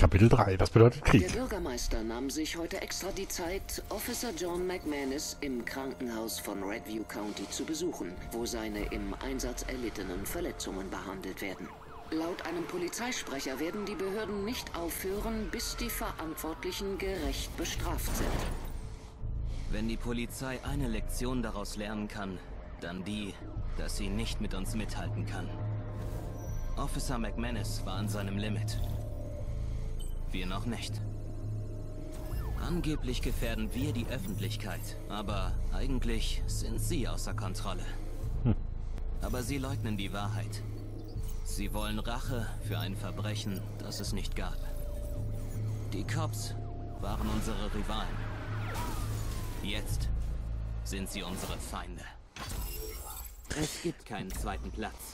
Kapitel 3. Das bedeutet Krieg. Der Bürgermeister nahm sich heute extra die Zeit, Officer John McManus im Krankenhaus von Redview County zu besuchen, wo seine im Einsatz erlittenen Verletzungen behandelt werden. Laut einem Polizeisprecher werden die Behörden nicht aufhören, bis die Verantwortlichen gerecht bestraft sind. Wenn die Polizei eine Lektion daraus lernen kann, dann die, dass sie nicht mit uns mithalten kann. Officer McManus war an seinem Limit. Wir noch nicht. Angeblich gefährden wir die Öffentlichkeit, aber eigentlich sind sie außer Kontrolle. Aber sie leugnen die Wahrheit. Sie wollen Rache für ein Verbrechen, das es nicht gab. Die Cops waren unsere Rivalen. Jetzt sind sie unsere Feinde. Es gibt keinen zweiten Platz.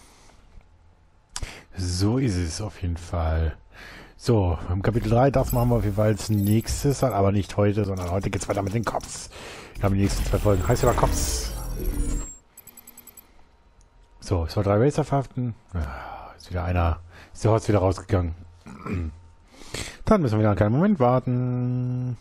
So ist es auf jeden Fall. So, im Kapitel 3, das machen wir auf jeden Fall als nächstes, aber nicht heute, sondern heute geht es weiter mit den Cops. Wir haben die nächsten 2 Folgen. Heißt ja Cops. So, es soll 3 Racer verhaften. Ist wieder einer. Ist der Horst wieder rausgegangen. Dann müssen wir wieder einen kleinen Moment warten.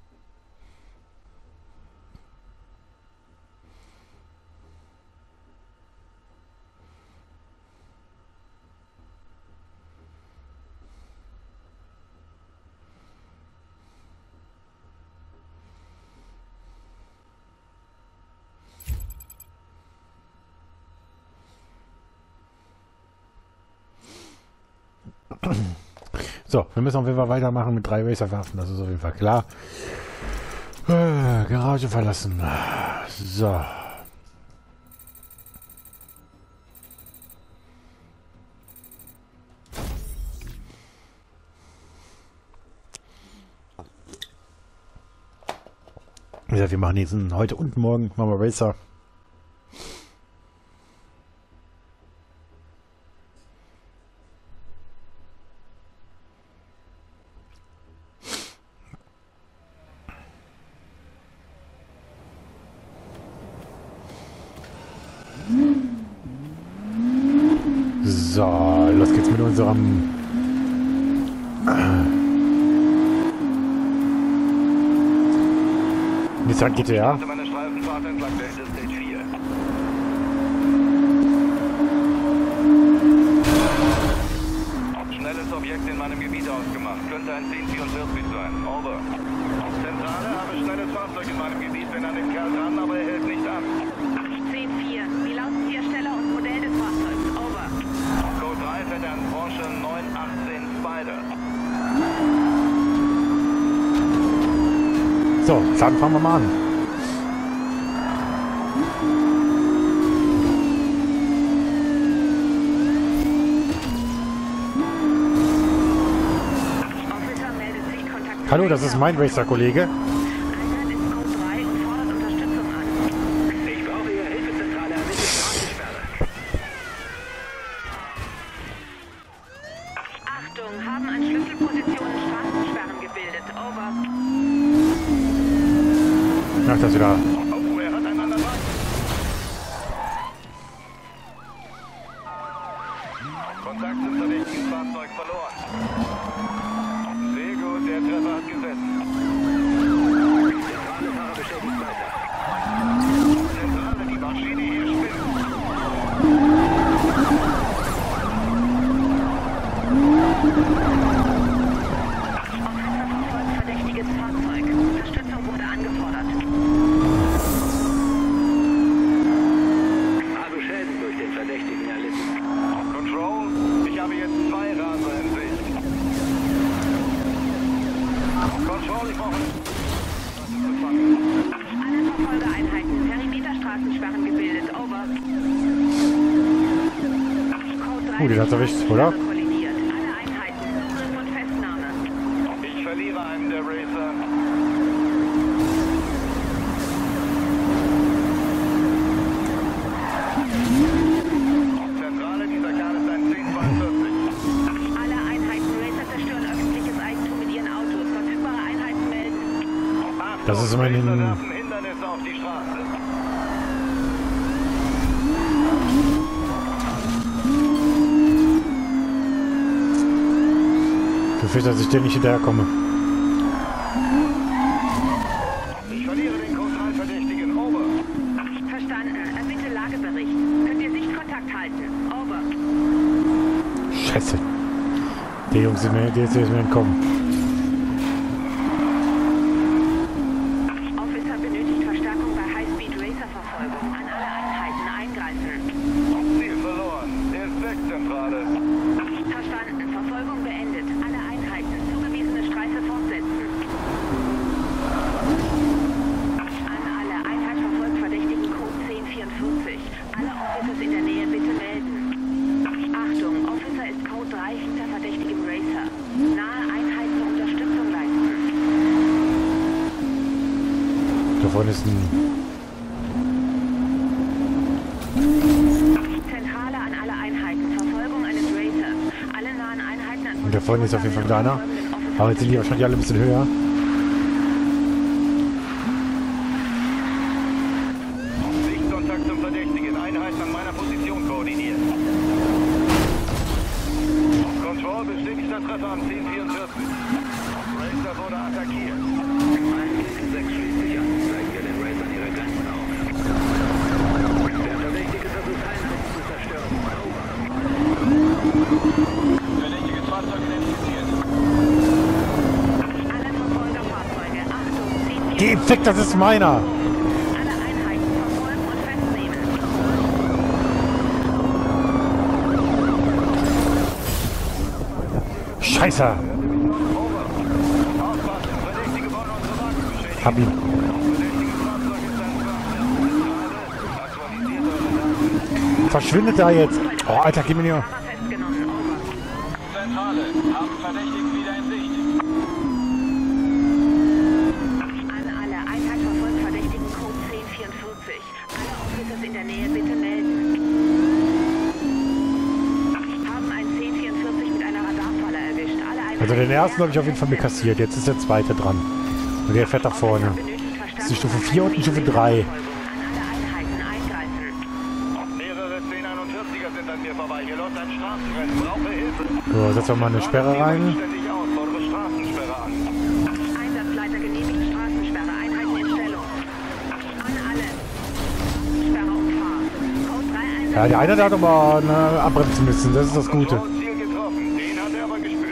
So, wir müssen auf jeden Fall weitermachen mit 3 Racer verhaften, das ist auf jeden Fall klar. Garage verlassen. So. Ja, wir machen jetzt heute und morgen machen wir Racer. So, los geht's mit unserem Nissan GTA. Meine Streifenfahrt entlang der Interstate 4. Schnelles Objekt in meinem Gebiet ausgemacht. Könnte ein 1044 sein. Over. Zentrale, habe schnelles Fahrzeug in meinem Gebiet. Bin an dem Kerl dran, aber er hält nicht an. 810-4. Wie lautet Hersteller und Modell des Fahrzeugs? Over. Code 3 fährt ein Porsche 918 Spider. So, dann fangen wir mal an. Officer meldet sich Kontakt. Hallo, das ist mein Racer-Kollege. Einheit ist Code 3 und fordert Unterstützung an. Ich brauche Ihre Hilfezentrale an der Straßensperre. Achtung, haben an Schlüsselpositionen Straßensperren gebildet. Over. Ach, das wieder. Oh, er hat einen anderen Wagen. Kontakt zum verdächtigen Fahrzeug verloren. Sehr gut, der Treffer hat gesessen. Zentrale Fahrer bestätigt weiter. Zentrale, die Maschine hier spinnt. Officer verfolgt verdächtiges Fahrzeug. Unterstützung wurde angefordert. Also Schäden durch den Verdächtigen erlitten. Control, ich habe jetzt 2 Raser in Sicht. Control, ich brauche... Alle Verfolgereinheiten. Perimeterstraßensperren gebildet. Over. Code 3 Den hat's erwischt, oder? kollidiert. Alle Einheiten. Zugriff und Festnahme. Ich verliere einen der Racer. Zentrale, dieser Kerl ist ein 1042. Alle Einheiten. Racer zerstören öffentliches Eigentum mit ihren Autos. Verfügbare Einheiten melden. Das ist immerhin- Racer werfen Hindernisse auf die Straße. befürchte, dass ich dir nicht hinterherkomme. Ich verliere den Code 3 Verdächtigen. Over. Verstanden. Bitte Lagebericht. Könnt ihr Sichtkontakt halten? Over. Scheiße. Der Jungs ist mir entkommen. Officer benötigt Verstärkung bei High-Speed-Racer-Verfolgung. An alle Einheiten eingreifen. Ziel verloren. Der ist weg, Zentrale. Verstanden. Verfolgung beendet. Alle Einheiten. Zugewiesene Streife fortsetzen. An alle Einheit verfolgt Verdächtigen Code 1044. Alle Officers in der Nähe bitte melden. Achtung, Officer ist Code 3 hinter verdächtigem Racer. Nahe Einheiten Unterstützung leisten. Da vorne ist ein... Zentrale an alle Einheiten. Verfolgung eines Racers. Alle nahen Einheiten an... Und da vorne ist auf jeden Fall einer. Aber jetzt sind die wahrscheinlich alle ein bisschen höher. Sichtkontakt zum Verdächtigen. Einheiten an meiner Position koordiniert. Control bestätigter Treffer am 1044. Racer wurde attackiert. 1-6 schließt sich an. Zeigen wir den Racern ihre Grenzen auf. Der Verdächtige versucht Einheiten zu zerstören. Verdächtiges Fahrzeug identifiziert. Alle Verfolgerfahrzeuge. Achtung, 1044. Geh weg, das ist meiner! Alle Einheiten verfolgen und festnehmen. Scheiße! Hab ihn. Verschwindet da jetzt! Oh, Alter, gib mir nicht... Fahrer festgenommen. Over. Zentrale, haben Verdächtigen wieder in Sicht. An alle Einheit verfolgt Verdächtigen Code 1044. Alle Officers in der Nähe bitte melden. Haben ein 1044 mit einer Radarfalle erwischt. Alle Einheiten... Also den ersten habe ich auf jeden Fall mir kassiert. Jetzt ist der zweite dran. Und der fährt nach vorne. Das ist die Stufe 4 und die Stufe 3. An alle Einheiten eingreifen. Mehrere 1041er sind an mir vorbei. Hier läuft ein Straßenrennen. Brauche Hilfe. So, setzen wir mal eine Sperre rein. Ständig aus. Fordere Straßensperre an. Einsatzleiter genehmigt Straßensperre. Einheiten in Stellung. An alle. Sperre und Fahr. Code 3 Einsatz. Ja, der eine, der hat aber abbremsen müssen. Das ist das Gute. Ziel getroffen. Den hat er aber gespürt.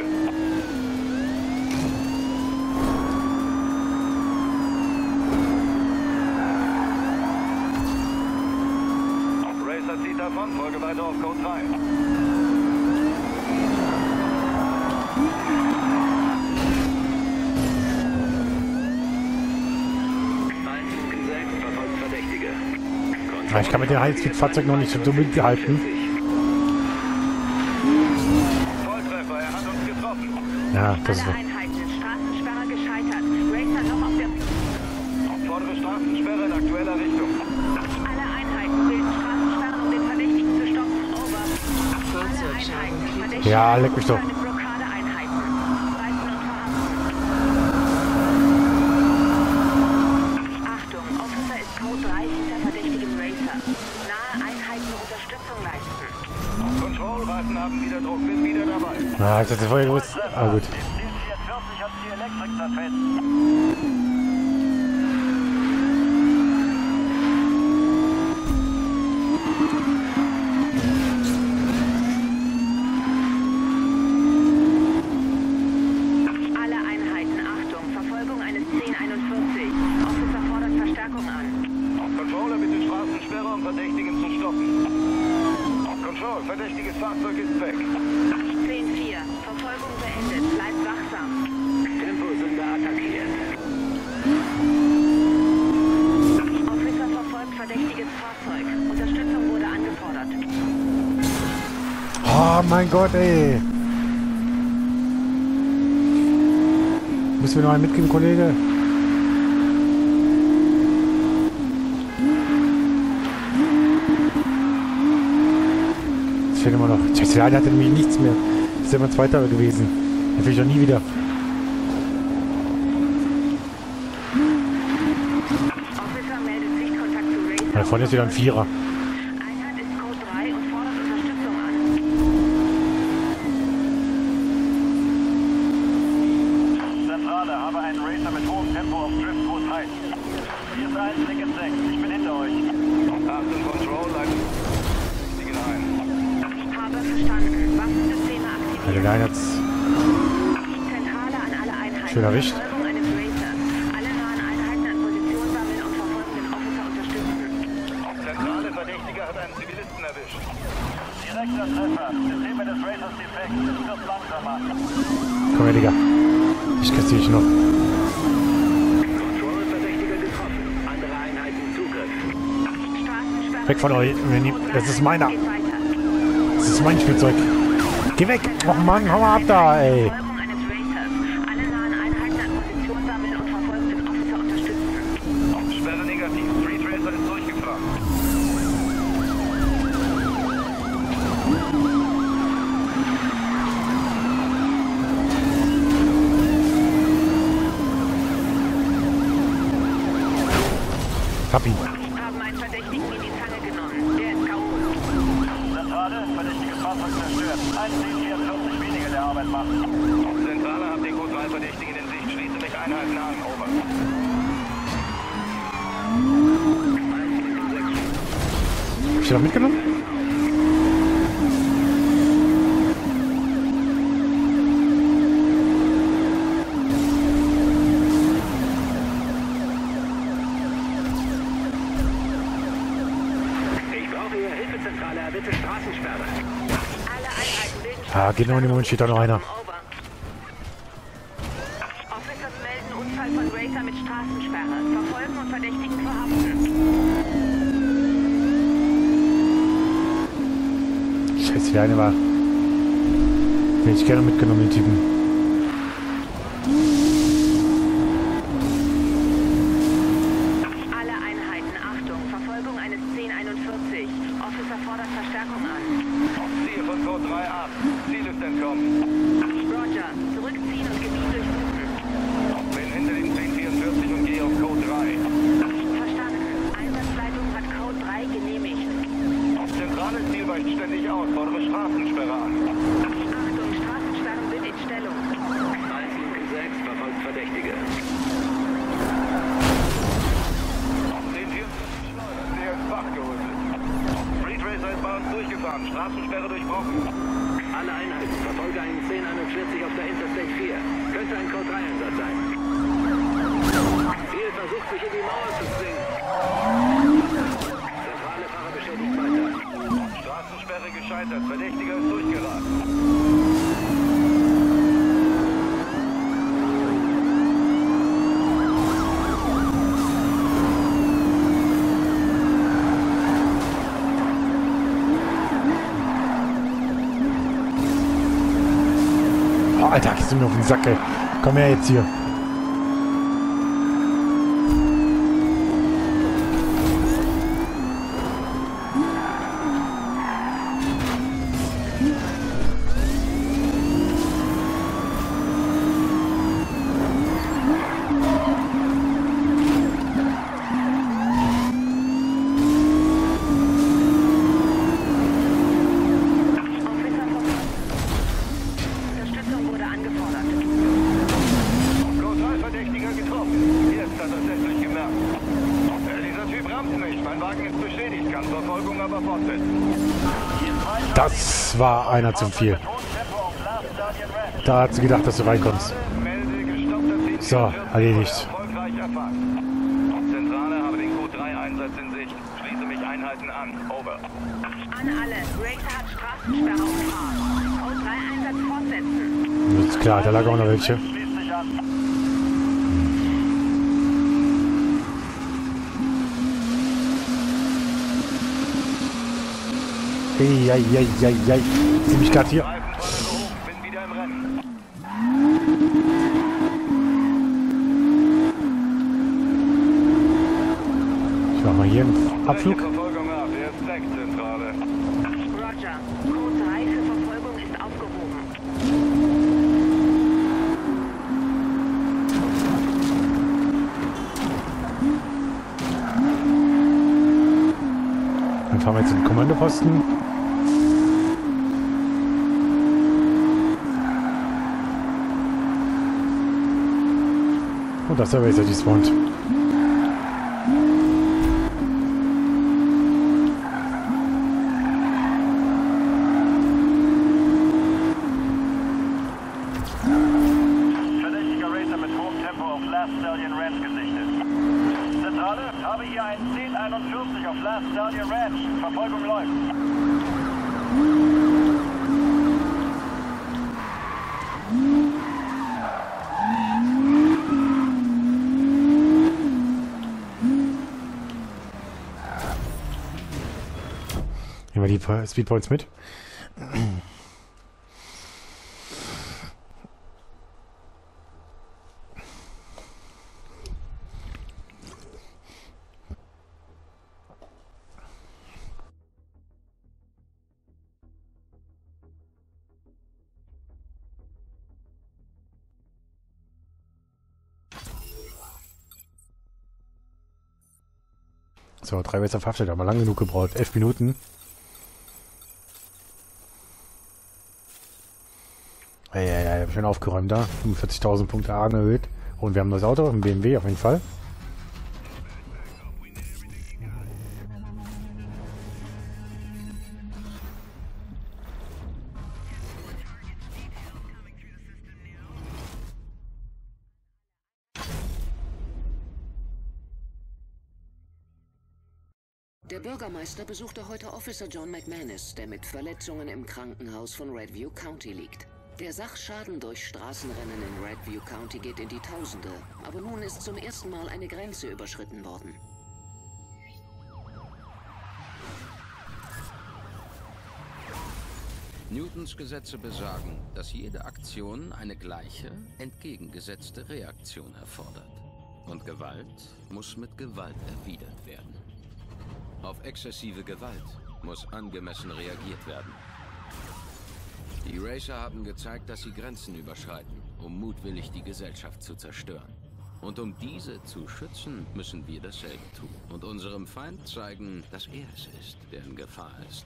Racer zieht davon. Folge weiter auf Code 3. Ja, ich kann mit dem Highspeed-Fahrzeug noch nicht so mithalten. Volltreffer, er hat uns getroffen. Ja, das ist... Alle Einheiten. Straßensperre gescheitert. Racer noch auf der... Fordere Straßensperre in aktueller Richtung. Alle Einheiten bilden Straßensperren, um den Verdächtigen zu stoppen. Over. Alle Einheiten. Verdächtige Ja, leck mich doch. eine Blockadeeinheiten. Reißen und verhaften. Achtung, Officer ist Code 3 hinter verdächtigem Racer. Nahe Einheiten Unterstützung leisten. Control-Reifen haben wieder Druck, bin wieder dabei. Ah, ich dachte vorher gewusst. Ah, gut. Ziel 44 hat die Elektrik zerfetzt. Alle Einheiten, Achtung, Verfolgung eines 1041. Officer fordert Verstärkung an. Controller, bitte Straßensperre, um Verdächtigen zu stoppen. Control, verdächtiges Fahrzeug ist weg. 10-4. Verfolgung beendet. Bleibt wachsam. Temposünder attackiert. Officer verfolgt verdächtiges Fahrzeug. Unterstützung wurde angefordert. Oh mein Gott, ey. Müssen wir noch einen mitgeben, Kollege? Es fehlt immer noch. Scheiße, der eine hatte nämlich nichts mehr. Das ist ja immer Zweiter gewesen. Den will ich doch nie wieder. Officer meldet Sichtkontakt zu Racer. Da vorne ist wieder ein Vierer. Einheit ist Code 3 und fordert Unterstützung an. Hätte gar jetzt Zentrale an alle Einheiten. schön erwischt. Verfolgung eines Racers. Alle nahen Einheiten an Position sammeln und verfolgen den Officer unterstützen. Zentrale Verdächtiger hat einen Zivilisten erwischt. Direkter Treffer. Systeme des Racers defekt. Es wird langsamer. Komm her, Digga. Ich kassiere dich noch. Control Verdächtiger getroffen. Andere Einheiten Zugriff. Straßensperre. Weg von euch. Das ist meiner. Geht weiter. Das ist mein Spielzeug. Geh weg. Och Mann, hau mal ab da, ey. Verfolgung eines Racers. Alle nahen Einheiten an Position sammeln und verfolgen den Officer unterstützen. Sperre negativ. Street Racer ist durchgefahren. Hab ihn. Haben einen Verdächtigen in die Zange genommen. Der ist K.O. Zentrale, verdächtiges Fahrzeug zerstört. 1,44 weniger der Arbeit machen. Zentrale, habt den Code 3 Verdächtigen in Sicht. Schließe mich Einheiten an. Over. Hab ich den noch mitgenommen? Ich brauche Ihre Hilfe, Zentrale. Bitte Straßensperre. Alle Einheiten bilden Ah, genau in dem Moment steht da noch einer. Over. Officers melden Unfall von Racer mit Straßensperre. Verfolgen und Verdächtigen verhaften. Scheiße, der eine war. Den hätte ich gerne mitgenommen, den Typen. Alle Einheiten, Achtung, Verfolgung eines 1041. Officer fordert Verstärkung an. Ziel von Code 3 ab. Ziel ist entkommen. Roger, zurückziehen und Gebiet durchsuchen. Bin hinter dem 1044 und gehe auf Code 3. Verstanden. Einsatzleitung hat Code 3 genehmigt. Zentrale Ziel weicht ständig aus. Fordere Straßensperre an. Achtung, Straßensperren sind in Stellung. 176 verfolgt Verdächtige. 1044 der ist wachgeholt. Street Racer ist bei uns durchgefahren. Straßensperre durchbrochen. Alle Einheiten. Verfolge einen 1041 auf der Interstate 4. Könnte ein Code 3 Einsatz sein. Ziel versucht sich in die Mauer zu zwingen. Zentrale Fahrer beschädigt weiter. Straßensperre gescheitert. Verdächtiger ist durchgerast. Oh, Alter, gehst du mir auf den Sack, ey. Komm her jetzt hier. Unterstützung wurde angefordert. Code 3 Verdächtiger getroffen. Jetzt hat er es endlich gemerkt. Dieser Typ rammt mich. Mein Wagen ist beschädigt, kann Verfolgung aber fortsetzen. Das war einer zu viel. Da hat sie gedacht, dass du reinkommst. Melde gestoppter 1044 So, erledigt. erfolgreich erfasst. Zentrale, habe den Code 3 Einsatz in Sicht. Schließe mich Einheiten an. Over. An alle. Racer hat Straßensperre umfahren. Code 3 Einsatz fortsetzen. Ist klar, da lag auch noch welche. Schließ dich an. Eieieiei. Sieh mich gerade hier. Reifenfolge hoch. Bin wieder im Rennen. Ich mach mal hier einen Abflug. Verfolgung ab. Er ist weg, Zentrale. Roger. Code 3 für Verfolgung ist aufgehoben. Dann fahren wir jetzt in den Kommandoposten. Und das ist der Racer despawned. Speedpoints mit. So, 3 Racer verhaftet, haben wir lang genug gebraucht. 11 Minuten. Ja, schön aufgeräumt da. 45.000 Punkte arg erhöht. Und wir haben das Auto, ein BMW auf jeden Fall. Der Bürgermeister besuchte heute Officer John McManus, der mit Verletzungen im Krankenhaus von Redview County liegt. Der Sachschaden durch Straßenrennen in Redview County geht in die Tausende, aber nun ist zum ersten Mal eine Grenze überschritten worden. Newtons Gesetze besagen, dass jede Aktion eine gleiche, entgegengesetzte Reaktion erfordert. Und Gewalt muss mit Gewalt erwidert werden. Auf exzessive Gewalt muss angemessen reagiert werden. Die Racer haben gezeigt, dass sie Grenzen überschreiten, um mutwillig die Gesellschaft zu zerstören. Und um diese zu schützen, müssen wir dasselbe tun. Und unserem Feind zeigen, dass er es ist, der in Gefahr ist.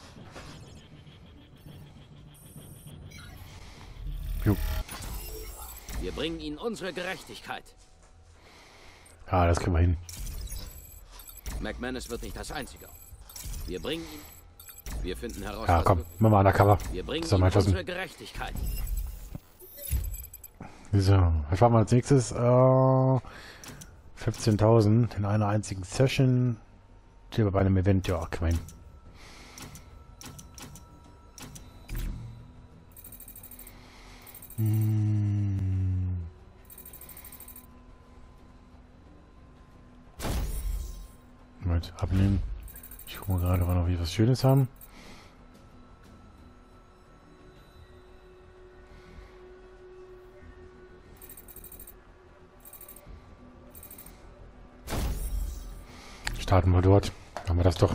Jo. Wir bringen ihnen unsere Gerechtigkeit. Ja, das kriegen wir hin. McManus wird nicht das Einzige. Wir bringen ihn. Wir finden heraus. Ja, komm, machen wir undercover. Wir bringen ihm unsere Gerechtigkeit. So, was machen wir als nächstes? 15.000 in einer einzigen Session. Hier bei einem Event, ja, kriegen wir hin. Moment, abnehmen. Ich gucke mal gerade, wann wir was Schönes haben. Starten wir dort. Haben wir das doch.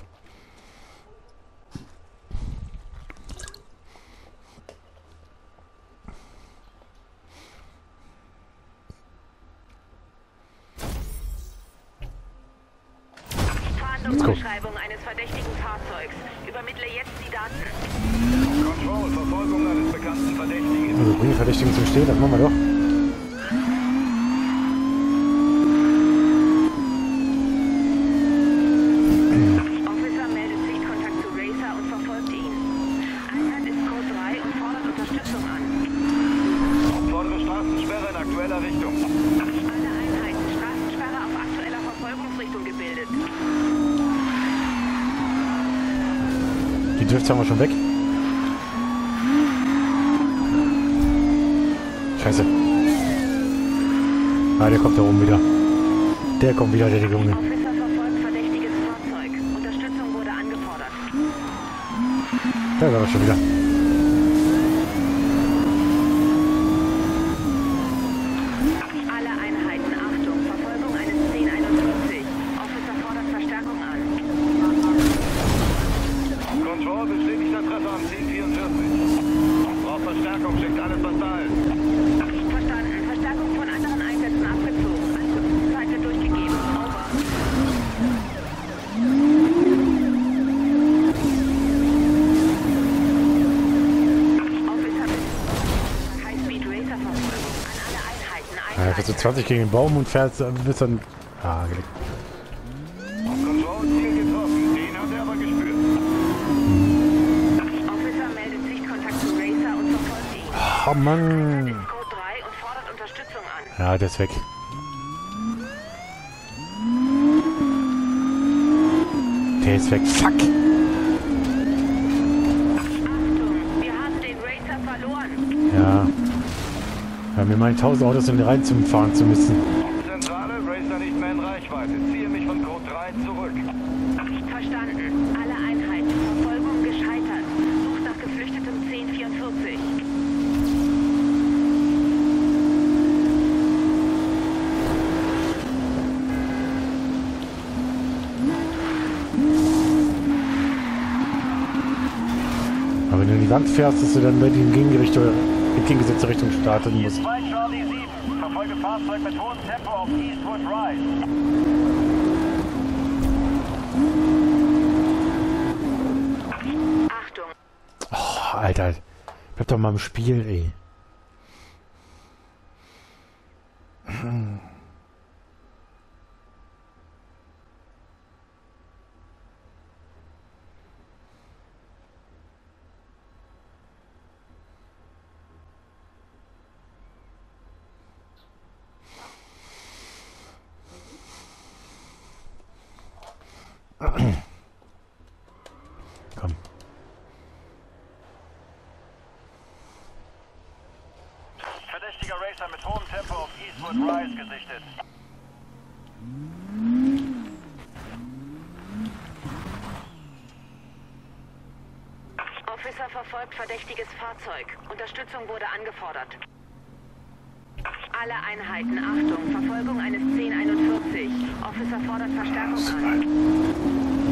Beschreibung eines verdächtigen Fahrzeugs. Übermittle jetzt die Daten. Control, Verfolgung eines bekannten Verdächtigen. Also bringen Verdächtigen zum Stehen, das machen wir doch. Officer meldet Sichtkontakt zu Racer und verfolgt ihn. Einheit ist Code 3 und fordert Unterstützung an. Fordere Straßensperre in aktueller Richtung. Alle Einheiten, Straßensperre auf aktueller Verfolgungsrichtung gebildet. Die Drifts haben wir schon weg. Scheiße. Ah, der kommt da oben wieder. Der kommt wieder, der Junge. Officer verfolgt verdächtiges Fahrzeug. Unterstützung wurde angefordert. Da ist er schon wieder. Alle Einheiten, Achtung, Verfolgung eines 1041. Officer fordert Verstärkung an. Control, bestätigter Treffer am 1044. Braucht Verstärkung, schickt alles, was da ist. Verstanden. Verstärkung von anderen Einsätzen abgezogen. Ankunftszeit wird durchgegeben. Over. Officer High-Speed Racer-Verfolgung. An alle Einheiten. Ja, fährt so 20 gegen den Baum und fährt bis dann... Ah, gelegt. Control, Ziel getroffen. Den hat er aber gespürt. Officer meldet Sichtkontakt zu Racer und verfolgt ihn. Oh Mann. Ist Code 3 und fordert Unterstützung an. Ja, der ist weg. Der ist weg. Fuck. Achtung, wir haben den Racer verloren. Ja. Wir haben mir meinen 1000 Autos in die Reihen fahren zu müssen. Zentrale, Racer nicht mehr in Reichweite. Ziehe mich von Code 3 zurück. Verstanden. Alle Einheiten. Verfolgung Aber wenn du in die Wand fährst, dass du dann in die entgegengesetzte Richtung starten musst. 2 Charlie 7. Verfolge Fahrzeug mit hohem Tempo auf Eastwood Rise. Achtung. Oh, Alter. Bleib doch mal im Spiel, ey. Komm. Verdächtiger Racer mit hohem Tempo auf Eastwood Rise gesichtet. Officer verfolgt verdächtiges Fahrzeug. Unterstützung wurde angefordert. Alle Einheiten, Achtung, Verfolgung eines 1041. Officer fordert Verstärkung an.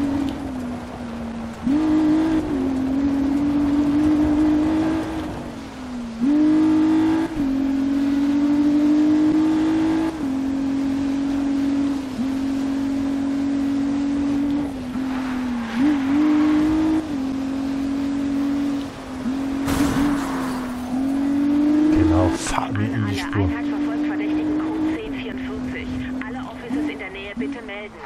Genau, fahr mir in die Alle Spur. Einheit verfolgt verdächtigen Code 1044. Alle Officers in der Nähe bitte melden.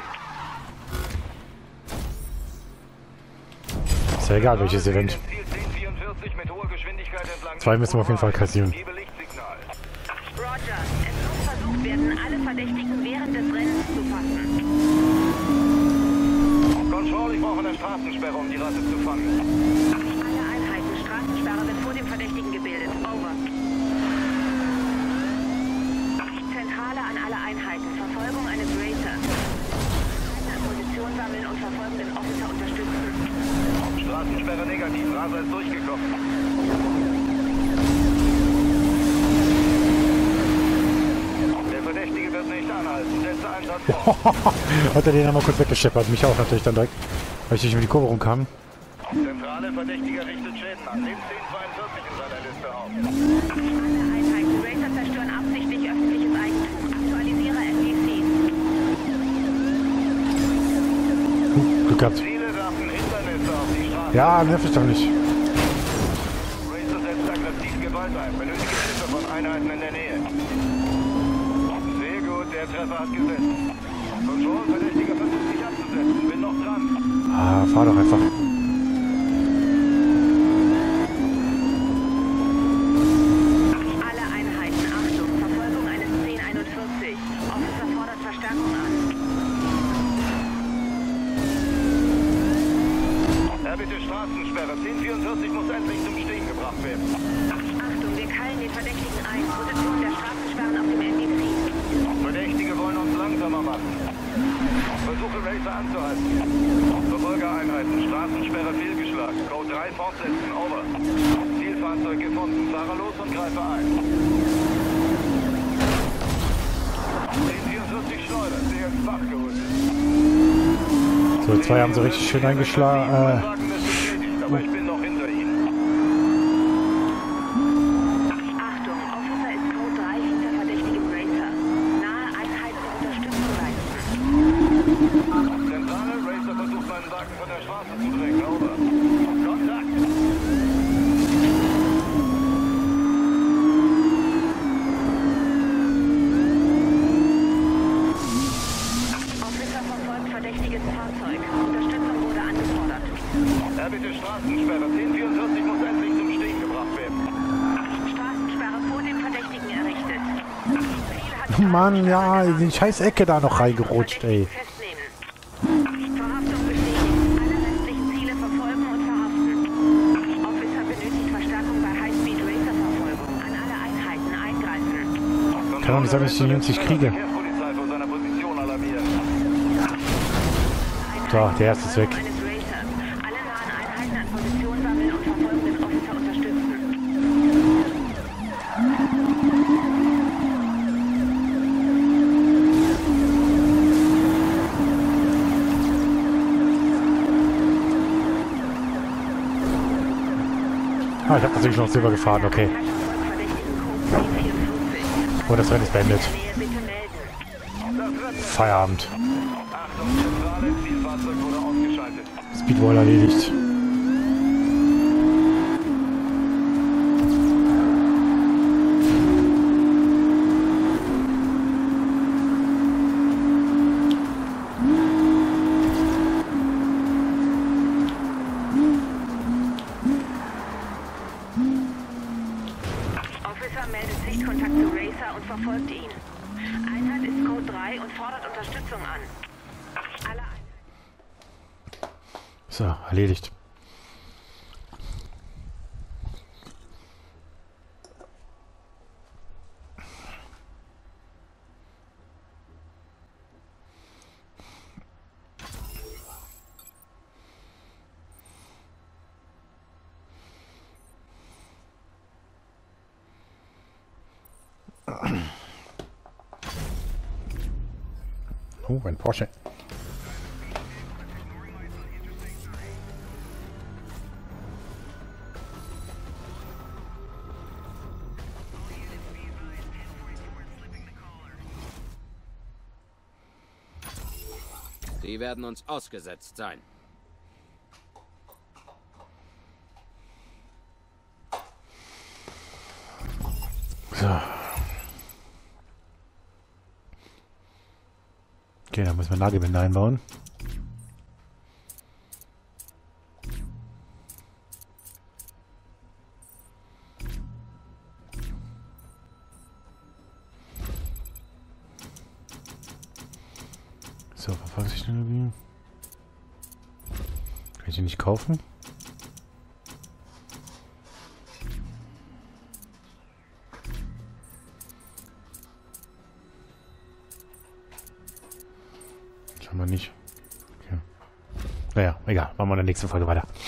Ist ja egal, welches Event. Ziel 1044 mit hoher Geschwindigkeit entlang. 2 müssen wir auf jeden Fall kassieren. Gebe Lichtsignal. Roger, es muss versucht werden, alle Verdächtigen während des Rennens zu fassen. Control, ich brauche eine Straßensperre, um die Ratte zu fangen. Alle Einheiten, Straßensperre wird vor dem Verdächtigen gebildet. Over. Zentrale an alle Einheiten, Verfolgung eines Racers. Einheiten Position sammeln und verfolgenden Officer unterstützen. Straßensperre negativ, Raser ist durchgekommen. Der Verdächtige wird nicht anhalten. Setze Einsatz vor. Hat er den einmal kurz weggescheppert. Mich auch natürlich dann direkt, weil ich nicht über die Kurve rumkam. Zentrale Verdächtiger richtet Schäden an. Nehmt 1042 in seiner Liste auf. Alle Einheiten, Racer zerstören absichtlich öffentliches Eigentum. Aktualisiere NPCs. Glück gehabt. Ziele werfen Hindernisse auf die Straße. Ja, nerv ich doch nicht. Racer setzt aggressiv Gewalt ein. Benötigt Hilfe von Einheiten in der Nähe. Sehr gut, der Treffer hat gesetzt. Control, Verdächtiger versucht sich abzusetzen. Bin noch dran. Ah, fahr doch einfach. Alle Einheiten, Achtung, Verfolgung eines 1041. Officer fordert Verstärkung an. Herr, bitte Straßensperre. 1044 muss endlich zum Stehen gebracht werden. Achtung, wir keilen den Verdächtigen ein. Position der Straßensperren auf dem NDC. Verdächtige wollen uns langsamer machen. Versuche Racer anzuhalten. Verfolgereinheiten, Straßensperre fehlgeschlagen. Code 3 fortsetzen, over. Zielfahrzeug gefunden. Fahre los und greife ein. 1044 schleudert, sie ist wachgeholt. So, 2 haben so richtig schön eingeschlagen. Aber ich bin noch hinter ihnen. Achtung, Officer ist Code 3 hinter verdächtigem Racer. Nahe Einheiten Unterstützung leisten. Zentrale, Racer versucht meinen Wagen von der Straße zu drängen, over. Kontakt! Officer verfolgt verdächtiges Fahrzeug. Unterstützung wurde angefordert. Herr, bitte Straßensperre. 1044 muss endlich zum Stehen gebracht werden. Straßensperre vor dem Verdächtigen errichtet. Ziel hat Mann, ja, in die scheiß Ecke da noch reingerutscht, ey. Festnehmen. Verhaftung bestätigt. Alle restlichen Ziele verfolgen und verhaften. Officer benötigt Verstärkung bei High-Speed-Racer-Verfolgung. An alle Einheiten eingreifen. Kann doch nicht sein, dass ich den Jungs nicht kriege. Verkehrspolizei vor seiner Position alarmieren. So, der erste ist weg. Eines Racers. Alle nahen Einheiten an Position sammeln und verfolgenden Officer unterstützen. Ah, ich habe tatsächlich noch Silber gefahren, okay. Oh, das Rennen ist beendet. Feierabend. Achtung, Zentrale, Zielfahrzeug wurde ausgeschaltet. Speedwall erledigt. Officer meldet Sichtkontakt zu Racer und verfolgt ihn. Einheit ist Code 3 und fordert Unterstützung an. Alle So, erledigt. Oh, ein Porsche. Die werden uns ausgesetzt sein. So. Okay, dann müssen wir Lagebänder einbauen. So, Verpackungstechnologie. Kann ich die nicht kaufen? Scheinbar nicht. Okay. Naja, egal. Machen wir in der nächsten Folge weiter.